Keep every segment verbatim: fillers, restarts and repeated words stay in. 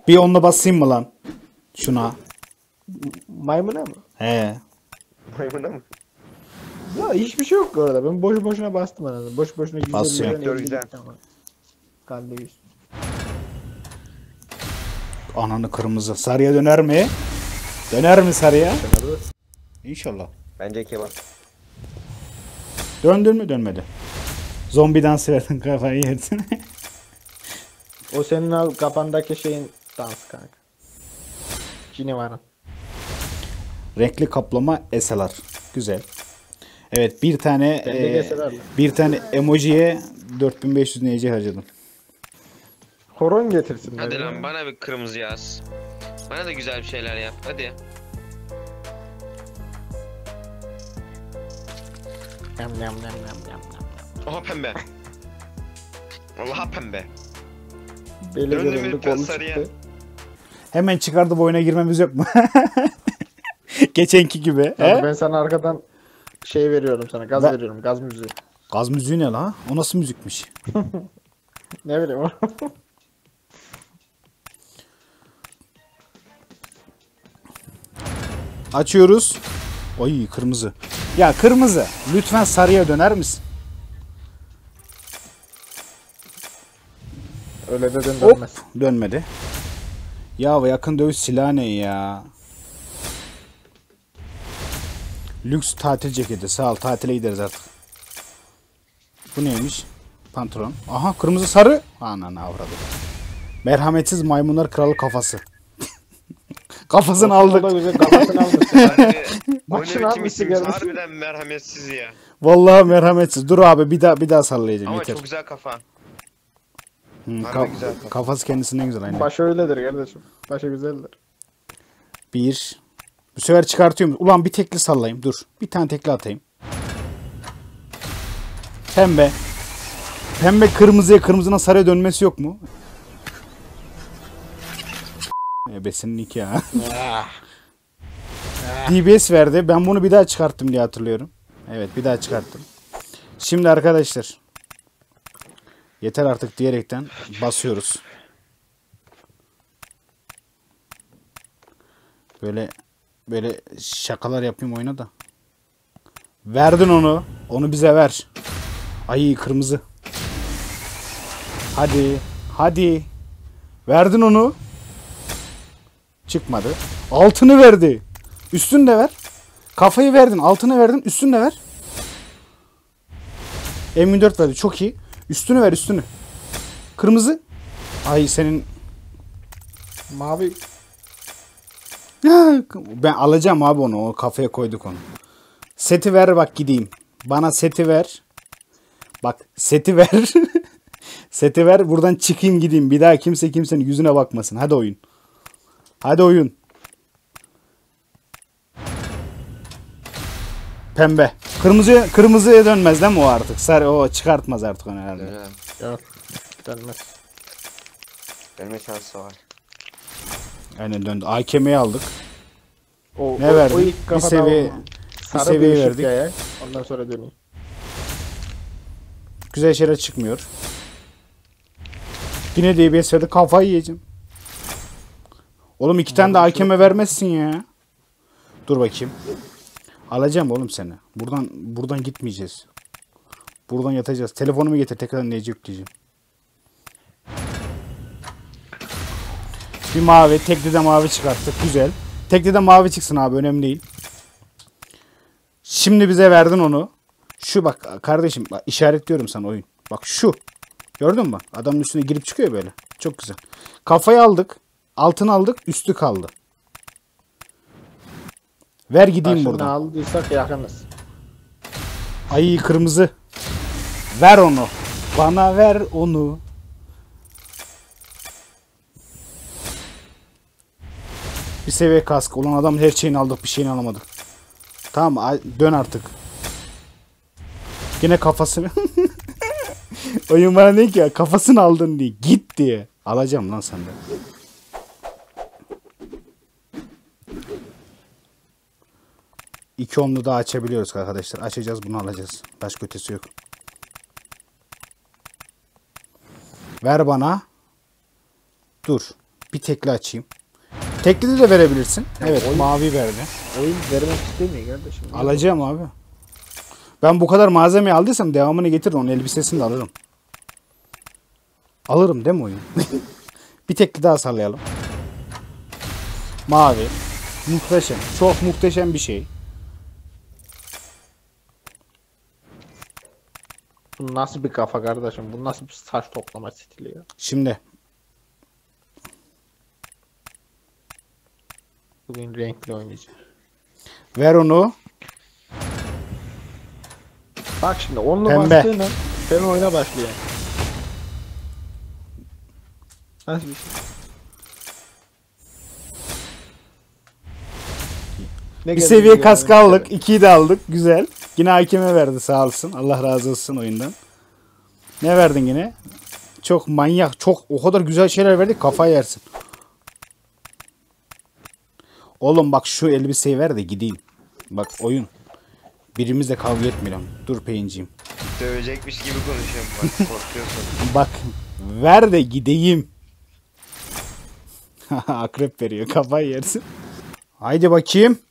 Bir onunla basayım mı lan? Şuna. Maymuna mı? He. Maymuna mı? Ya hiçbir şey yok orada. Ben boş boşuna bastım anasını. Boş boşuna yüz Basıyor. elli elli Güzel. gitti ama. Kaldı yüz. Ananı kırmızı. Sarıya döner mi? Döner mi sarıya? İnşallah. Bence kebap. Döndün mü? Dönmedi. Zombi dansı verdin, kafayı yedin. O senin al kafandaki şeyin dans kanka. Cini var. Renkli kaplama eseler. Güzel. Evet, bir tane Bende e, keseler mi? bir tane emojiye dört bin beş yüz N C harcadım. Horon getirsin. Hadi bana. lan bana bir kırmızı yaz. Bana da güzel bir şeyler yap. Hadi. Yam yam yam yam yam yam. Oha pembe. Vallahi pembe. Beli Döndü mü göründü ben kolu sarıya? çıktı. Hemen çıkardıp oyuna girmemiz yok mu? Geçenki gibi. Abi He? ben sana arkadan şey veriyorum sana. Gaz Ben- veriyorum. Gaz müziği. Gaz müziği ne la? O nasıl müzikmiş? Ne bileyim o. Açıyoruz. Oy kırmızı. Ya kırmızı. Lütfen sarıya döner misin? Öyle de Hop. dönmez. Dönmedi. Ya yakın dövüş silahı ne ya? Lüks tatil ceketi. Sağ ol. Tatile gideriz artık. Bu neymiş? Pantolon. Aha kırmızı sarı. Ananı avradı. Merhametsiz maymunlar kralı kafası. Kafasını O da aldık. güzel kafasını aldık. Harbi. Başını Oyunu almışsın bitirmişsiniz. kardeşim. Harbiden merhametsiz ya. Vallahi merhametsiz. Dur abi bir daha bir daha sallayacağım Ama yeter. çok güzel kafa. Hı, harbi ka- güzel kafa. kafası kendisinden güzel aynen. Başı öyledir kardeşim. Başı güzeldir. Bir. Bu sefer çıkartıyorum. Ulan bir tekli sallayayım. Dur. Bir tane tekli atayım. Pembe. Pembe kırmızıya, kırmızının sarıya dönmesi yok mu? Ebesinin iki ya. D B S verdi. Ben bunu bir daha çıkarttım diye hatırlıyorum. Evet bir daha çıkarttım. Şimdi arkadaşlar. Yeter artık diyerekten basıyoruz. Böyle böyle şakalar yapayım oyuna da. Verdin onu. Onu bize ver. Ay kırmızı. Hadi. Hadi. Verdin onu. Çıkmadı. Altını verdi. Üstünü de ver. Kafayı verdin. Altını verdin. Üstünü de ver. M yirmi dört verdi. Çok iyi. Üstünü ver üstünü. Kırmızı. Ay senin. Mavi. Ben alacağım abi onu. O kafaya koyduk onu. Seti ver bak gideyim. Bana seti ver. Bak seti ver. Seti ver. Buradan çıkayım gideyim. Bir daha kimse kimsenin yüzüne bakmasın. Hadi oyun. Hadi oyun. Pembe. Kırmızıya, kırmızıya dönmez değil mi o artık? Sarı o çıkartmaz artık onu herhalde. Öyle. Yok. Dönmez. Dönme şansı var. Aynen döndü. A K M'yi aldık. O, Ne o, verdin? o ilk Bir kafada seviye- o- bir sarı seviye bir ışık verdik. yayar. Ondan sonra döneyim. Güzel şeyler çıkmıyor. Yine D B S verdi. Kafayı yiyeceğim. Oğlum iki tane de A K M vermezsin ya. Dur bakayım. Alacağım oğlum seni. Buradan buradan gitmeyeceğiz. Buradan yatacağız. Telefonumu getir. Tekrar neyce yükleyeceğim. Bir mavi. Tekli de mavi çıkarttık. Güzel. Tekli de mavi çıksın abi. Önemli değil. Şimdi bize verdin onu. Şu bak kardeşim. Bak, işaretliyorum sana oyun. Bak şu. Gördün mü? Adamın üstüne girip çıkıyor böyle. Çok güzel. Kafayı aldık. Altını aldık. Üstü kaldı. Ver gideyim Başını buradan. aldıysak yakınız. Ay kırmızı. Ver onu. Bana ver onu. Bir seviye kask. Ulan adamın her şeyini aldık. Bir şeyini alamadık. Tamam a- dön artık. Yine kafasını. Oyun bana ne ki ya? Kafasını aldın diye. Git diye. Alacağım lan senden. İki onlu daha açabiliyoruz arkadaşlar. Açacağız bunu alacağız. Başka ötesi yok. Ver bana. Dur. Bir tekli açayım. Tekli de verebilirsin. Evet mavi verdi. Oyun vermek istemiyor kardeşim. Alacağım abi. Ben bu kadar malzemeyi aldıysam devamını getir, onun elbisesini de alırım. Alırım değil mi oyun? Bir tekli daha sallayalım. Mavi. Muhteşem. Çok muhteşem bir şey. Bu nasıl bir kafa kardeşim? Bu nasıl bir saç toplama stili ya? Şimdi Bugün renkli oynayacağım. ver onu. Bak şimdi onunla Pembe. bastığın an sen oyuna başlıyor. Nasıl bir şey? Ne Bir geldi seviye diyor, kaskı yani. aldık. ikiyi de aldık. Güzel. Yine hakeme verdi sağ olsun. Allah razı olsun oyundan. Ne verdin yine? Çok manyak. Çok o kadar güzel şeyler verdik. Kafayı yersin. Oğlum bak şu elbiseyi ver de gideyim. Bak oyun. Birimizle kavga etmeyelim. Dur peyinciyim. Dövecekmiş gibi konuşuyorum bak. Korkuyorsun. Bak ver de gideyim. Akrep veriyor. Kafayı yersin. Haydi bakayım.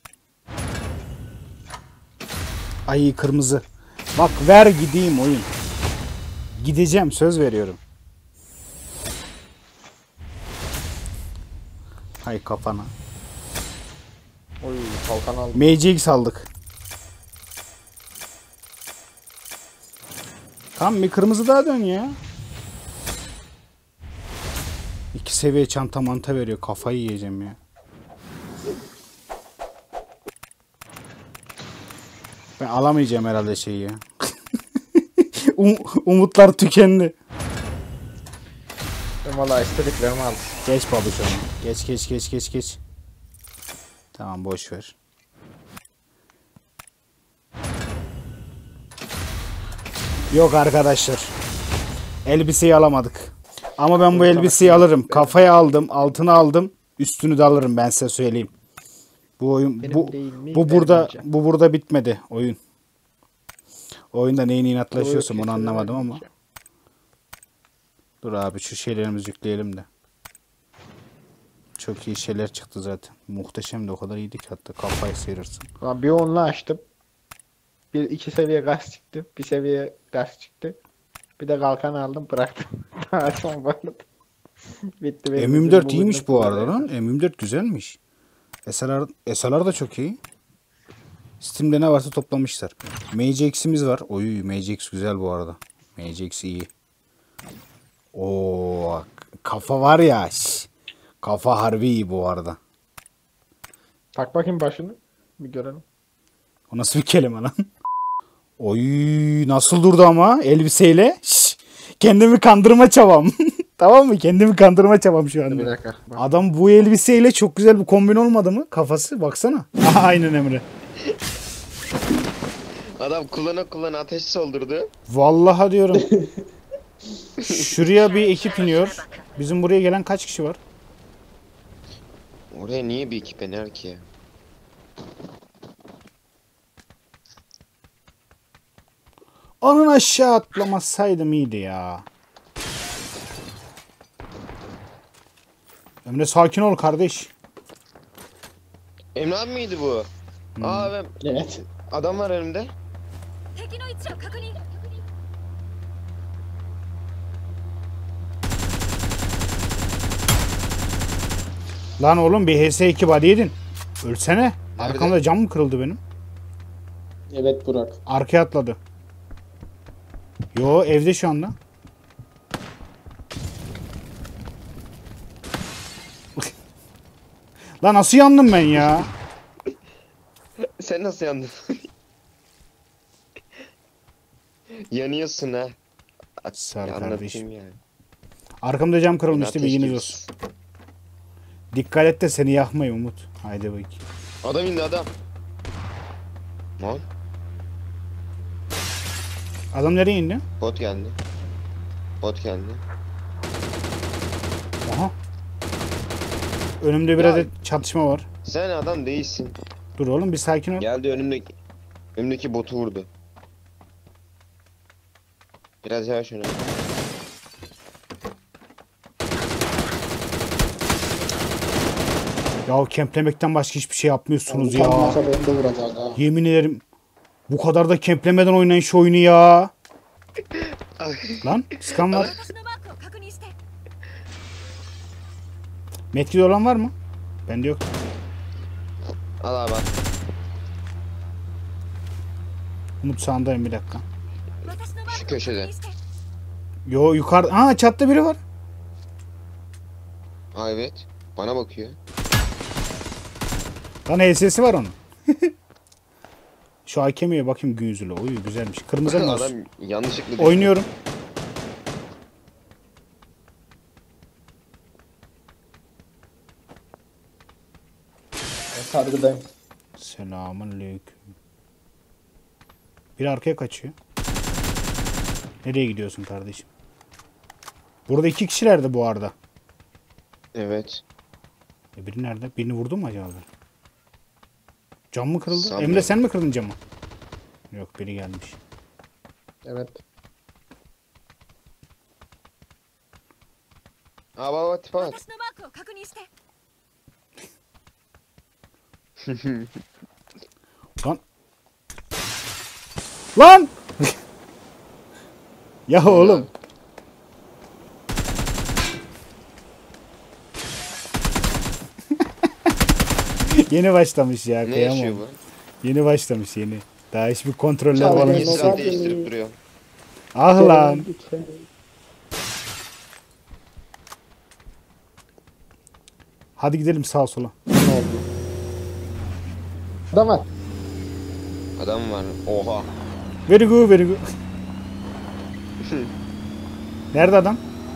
Ay kırmızı. Bak ver gideyim oyun. Gideceğim söz veriyorum. Hay kafana. Oy kalkan aldım. Magic saldık. Tam bir kırmızı daha dön ya. İki seviye çanta manta veriyor. Kafayı yiyeceğim ya. Ben alamayacağım herhalde şeyi ya. Um- umutlar tükendi. Ben valla istediklerimi aldım. Geç babuş onu. Geç geç geç geç geç. Tamam boş ver. Yok arkadaşlar. Elbiseyi alamadık. Ama ben bu elbiseyi alırım. Kafaya aldım, altına aldım, üstünü de alırım ben size söyleyeyim. Bu oyun Benim bu değil mi? bu burada Vermeyeceğim. bu burada bitmedi oyun. Oyunda neyin inatlaşıyorsun Doğru, onu kesin anlamadım ama. vermeyeceğim. Dur abi şu şeylerimizi yükleyelim de. Çok iyi şeyler çıktı zaten. Muhteşem de o kadar iyiydi ki hatta kafayı sıyırırsın. Lan bir onunla açtım. Bir iki seviye gaz çıktı. Bir seviye gaz çıktı. Bir de kalkan aldım bıraktım. Daha son vardı. Bitti benim M yirmi için dört bugünlük iyiymiş bu bu arada kadar. lan. M yirmi dört güzelmiş. S L R, S L R da çok iyi. Steam'de ne varsa toplamışlar. Mage X'imiz var. Oy Mage X güzel bu arada. Mage X iyi. Oo kafa var ya. şş. Kafa harbi iyi bu arada. Tak bakayım başını. Bir görelim. O nasıl bir kelime lan? Oy nasıl durdu ama elbiseyle. Şş. Kendimi kandırma çabam. Tamam mı? Kendimi kandırma çabam şu Bir anda. dakika. Bak. Adam bu elbiseyle çok güzel bir kombin olmadı mı? Kafası baksana. Aynen Emre. Adam kullana kullana ateş soldurdu. Vallahi diyorum. Şuraya bir ekip iniyor. Bizim buraya gelen kaç kişi var? Oraya niye bir ekip iner ki ya? Onun aşağı atlamasaydım iyiydi ya. Emre sakin ol kardeş. Emre abi miydi bu? Aa ben... Evet. Adam var önümde. 敵の位置を確認 Lan oğlum bir H S iki body yedin. Ölsene. Nerede? Arkamda cam mı kırıldı benim? Evet Burak. Arkaya atladı. Yo evde şu anda. Lan nasıl yandım ben ya? Sen nasıl yandın? Yanıyorsun ha. Sağ ol Ya kardeşim. anlatayım yani. Arkamda cam kırılmıştı Ateş bilginiz gibisin. olsun. Dikkat et de seni yakmayın Umut. Haydi bakayım. Adam indi adam. Lan Adam nereye indi? bot geldi. Bot geldi. Aha. Önümde biraz Ya- da çatışma var. Sen adam değilsin. Dur oğlum bir sakin ol. Geldi önümdeki önümdeki botu vurdu. Biraz yavaş öne. Ya kemplemekten başka hiçbir şey yapmıyorsunuz ya. Utanmasa beni de vuracak ha. Yemin ederim. Bu kadar da kemplemeden oynayın şu oyunu ya. Lan skan var. 私のマークを確認して Metkili olan var mı? Bende yok. Al abi. al. Umut sağındayım bir dakika. 私のマー Şu クを確 köşede. 認して Yo yukarıda. Aa çatta biri var. Aa evet. Bana bakıyor. Lan H S'si var onun. Şu hakemiye bakayım gün yüzüyle. Oy güzelmiş. Kırmızı mı Adam olsun? yanlışlıkla düştü. Oynuyorum. Sargıdayım. Selamünaleyküm. Biri arkaya kaçıyor. Nereye gidiyorsun kardeşim? Burada iki kişilerdi bu arada. Evet. E biri nerede? Birini vurdu mu acaba? Cam mı kırıldı? Sanmıyorum. Emre sen mi kırdın camı? Yok biri gelmiş. Evet. Aa baba bak, tipe bak. 私のマークを確認して Lan. Lan! Ya oğlum. Yeni başlamış ya. Ne Kıyamam. yaşıyor bu? Yeni başlamış yeni. Daha hiçbir kontroller Çal, falan. yeni- Niye Ne silah oldu? değiştirip duruyor? Ah lan. Hadi gidelim sağa sola. Ne oldu? Adam var. Adam var. Oha. Very good, very good. Nerede adam?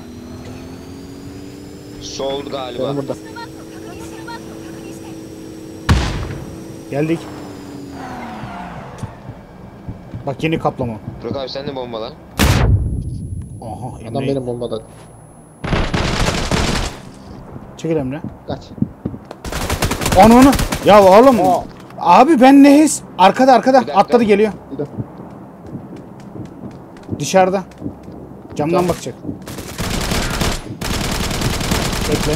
Sol galiba. Benim burada. 私のマークを確認してるマークを確認して Geldik. Bak yeni kaplama. Burak abi sen de bombala. Aha Emre. Adam benim bombada. Çekil Emre. Kaç. Onu onu. Ya oğlum. Aa. Abi ben ne his? Arkada arkada. Bir dakika. Atladı geliyor. Bir de. Dışarıda. Camdan Tamam. bakacak. Bekle.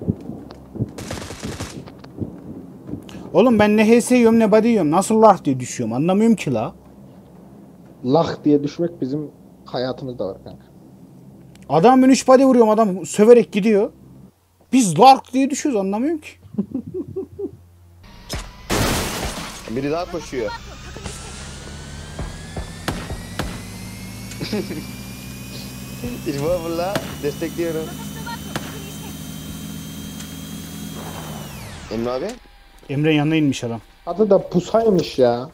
Oğlum ben ne H S yiyorum ne body yiyorum. Nasıl lah diye düşüyorum. Anlamıyorum ki la. Lah diye düşmek bizim hayatımızda var kanka. Adam ben üç body vuruyorum. Adam söverek gidiyor. Biz lark diye düşüyoruz. Anlamıyorum ki. Biri daha koşuyor. マークを確認して İrfan fırla. Destekliyorum. 私のマークを確認して Emre abi. Emre yanına inmiş adam. Adı da pusaymış ya.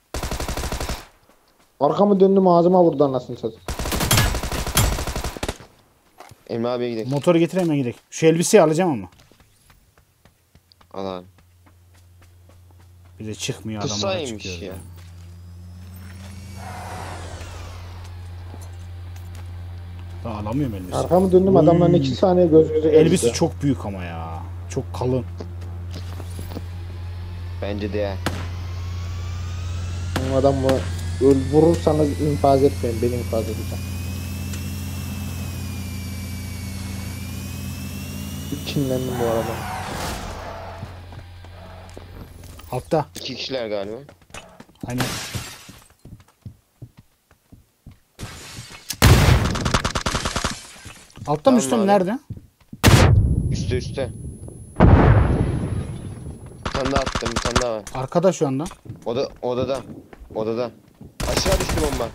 Arkamı döndüm ağzıma vurdu anasını satayım. Emre abiye gidelim. Motoru getir hemen gidelim. Şu elbiseyi alacağım ama. Al abi. Bize çıkmıyor adamlar Kısaymış çıkıyor. ya. Daha alamıyorum elbise. Arkamı döndüm Oy. adamların iki saniye göz göze geldi. Elbise çok büyük ama ya. Çok kalın. Bence de ya. Bu adamı öl vurursanız infaz etmeyin. Beni infaz edeceğim. Kinlendim bu arada. Altta. İki kişiler galiba. Aynen. Altta mı Tamam üstte mi? abi. Nerede? Üste üste. Bir tane daha attım. Bir tane daha var. Arkada şu anda. Oda, odada. Odada. Aşağı düştü bomba.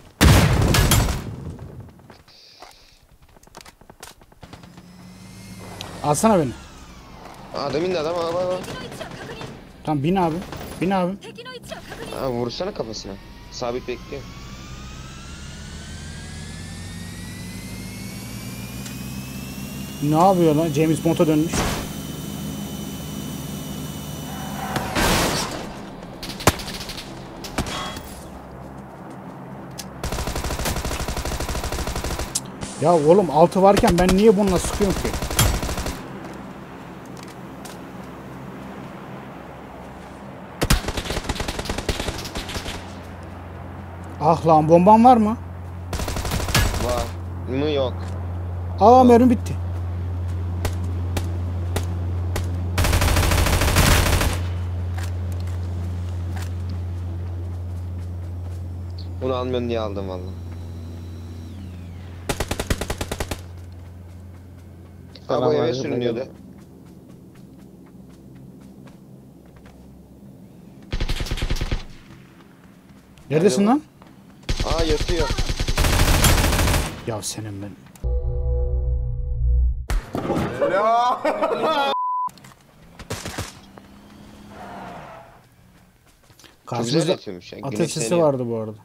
Alsana beni. Adam indi adam. Aa, bak, bak. 敵の位置を確認 Tamam bin abi. Bin abi. 敵の位置を確認 Aa, vursana kafasına. Sabit bekliyor. Ne yapıyor lan? James Bond'a dönmüş. Ya oğlum altı varken ben niye bununla sıkıyorum ki? Ah lan bomban var mı? Var. Mı yok. Aa mermi bitti. Bunu almıyorum diye aldım valla. Ha bu eve Selamünaleyküm. sürünüyordu. Neredesin Nerede lan? Aa yatıyor. Ya senin ben. Çok güzel Karşımızda yatıyormuş ya. ateş güneşleniyor. sesi vardı bu arada.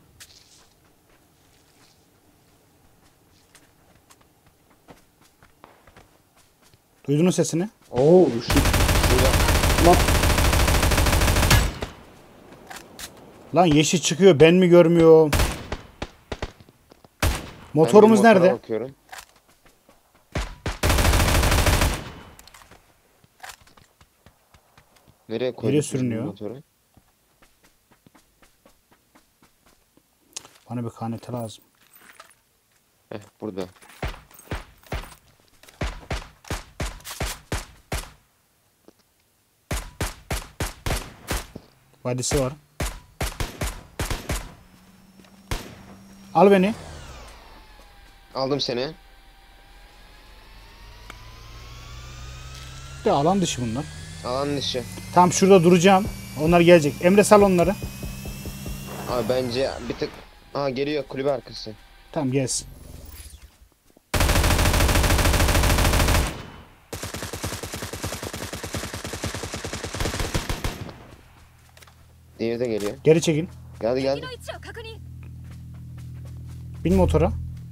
Duydunuz sesini? Oo shit. Şurada. Lan yeşil çıkıyor, ben mi görmüyorum? Ben Motorumuz bir motora nerede? bakıyorum. Nereye koyduk Nereye biz bu sürünüyor? motoru? Bana bir kanete lazım. Heh burada. Vadisi var. Al beni. Aldım seni. De alan dışı bunlar. Alan dışı. Tam şurada duracağım. Onlar gelecek. Emre sal onları. Abi bence bir tık... Aa geliyor kulübe arkası. Tamam gelsin. Diğeri de geliyor. Geri çekin. Geldi 敵 geldi. の位置を確認。 Bin motora.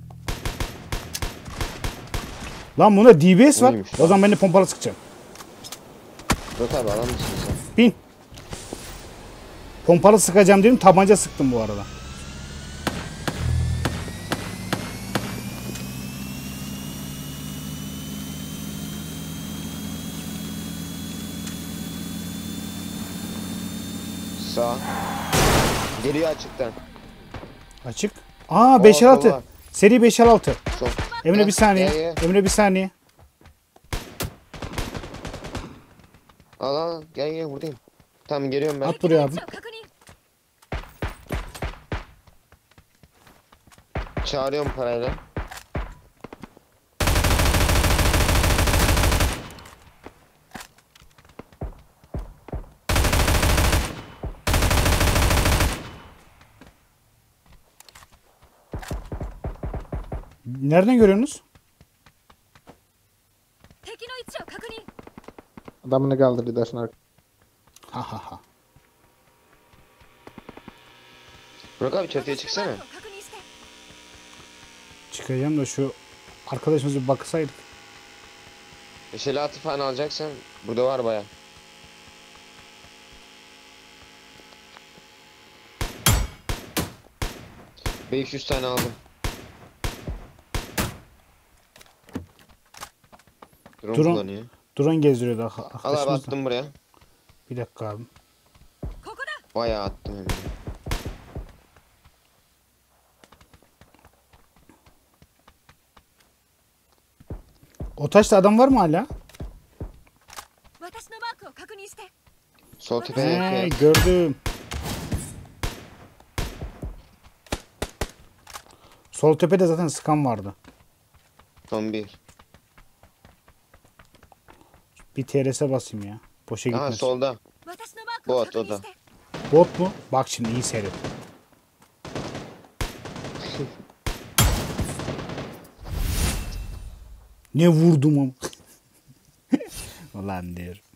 Lan bunda D B S var. Neymiş O lan? zaman ben de pompalı sıkacağım. Yok abi alan dışısın sen. Bin. Pompalı sıkacağım dedim. Tabanca sıktım bu arada. Sağ. Geliyor açıktan. Açık. Aa beş el altı. sola. Seri beş el altı. Sol. Emre Gel, bir saniye. gel, gel. Emre bir saniye. Al al gel gel buradayım. Tamam geliyorum ben. At 敵 buraya の位 abi. 置を確認。 Çağırıyorum parayla. Nereden görüyorsunuz? 敵の位置を確認。 Adamını kaldırdı daşın arkasına. Ha ha ha. Burak abi çatıya 私の çıksana. マークを確認して。 Çıkacağım da şu arkadaşımızı bir baksaydık. Yeşil atı falan alacaksan burada var baya. beş yüz tane aldım. Drone Drone- kullanıyor. Drone gezdiriyordu arka- Al abi arkadaşımız da. attım buraya. Bir dakika abi. ここだ。 Bayağı attım hem de. O taşta adam var mı hala? 私のマークを確認して。 Sol tepeye He, yakıyor. gördüm. Sol tepede zaten sıkan vardı. Son bir. Bir T R S basayım ya. Boşa Aha gitmesin. solda. 私のマークを Bot 確 o 認 da. して。 Bot mu? Bak şimdi iyi seyret. Ne vurdum ama. Ulan diyorum.